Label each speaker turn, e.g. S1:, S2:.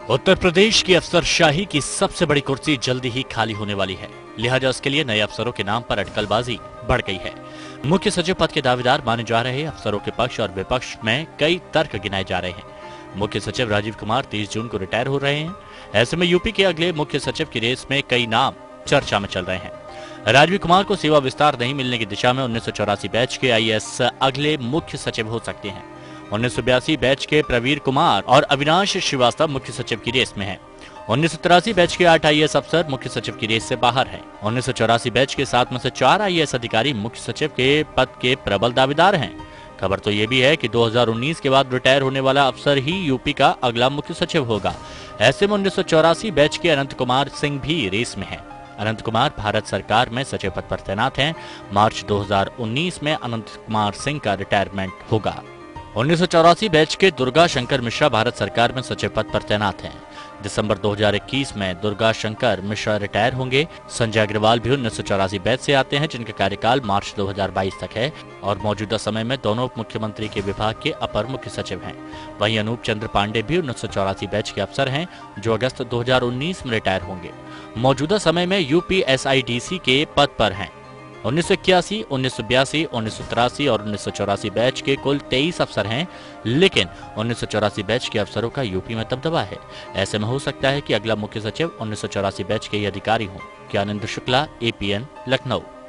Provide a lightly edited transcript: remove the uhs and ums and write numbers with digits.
S1: उत्तर प्रदेश की अफसरशाही की सबसे बड़ी कुर्सी जल्दी ही खाली होने वाली है, लिहाजा उसके लिए नए अफसरों के नाम पर अटकलबाजी बढ़ गई है। मुख्य सचिव पद के दावेदार माने जा रहे अफसरों के पक्ष और विपक्ष में कई तर्क गिनाए जा रहे हैं। मुख्य सचिव राजीव कुमार 30 जून को रिटायर हो रहे हैं। ऐसे में यूपी के अगले मुख्य सचिव की रेस में कई नाम चर्चा में चल रहे हैं। राजीव कुमार को सेवा विस्तार नहीं मिलने की दिशा में 1984 बैच के आईएएस अगले मुख्य सचिव हो सकते हैं। 1982 बैच के प्रवीर कुमार और अविनाश श्रीवास्तव मुख्य सचिव की रेस में हैं। 1983 बैच के 8 आईएएस अफसर मुख्य सचिव की रेस से बाहर हैं। 1984 बैच के 7 में से 4 आईएएस अधिकारी मुख्य सचिव के पद के प्रबल दावेदार हैं। खबर तो ये भी है कि 2019 के बाद रिटायर होने वाला अफसर ही यूपी का अगला मुख्य सचिव होगा। ऐसे में 1984 बैच के अनंत कुमार सिंह भी रेस में हैं। अनंत कुमार भारत सरकार में सचिव पद पर तैनात हैं। मार्च 2019 में अनंत कुमार सिंह का रिटायरमेंट होगा। 1984 बैच के दुर्गा शंकर मिश्रा भारत सरकार में सचिव पद पर तैनात हैं। दिसंबर 2021 में दुर्गा शंकर मिश्रा रिटायर होंगे। संजय अग्रवाल भी 1984 बैच से आते हैं, जिनका कार्यकाल मार्च 2022 तक है और मौजूदा समय में दोनों उप मुख्यमंत्री के विभाग के अपर मुख्य सचिव हैं। वहीं अनूप चंद्र पांडे भी 1984 बैच के अफसर हैं, जो अगस्त 2019 में रिटायर होंगे। मौजूदा समय में यूपीएसआईडीसी के पद पर हैं। 1981, 1982, 1983 और 1984 बैच के कुल 23 अफसर हैं, लेकिन 1984 बैच के अफसरों का यूपी में दबदबा है। ऐसे में हो सकता है कि अगला मुख्य सचिव 1984 बैच के ही अधिकारी हों। ज्ञानेंद्र शुक्ला, एपीएन, लखनऊ।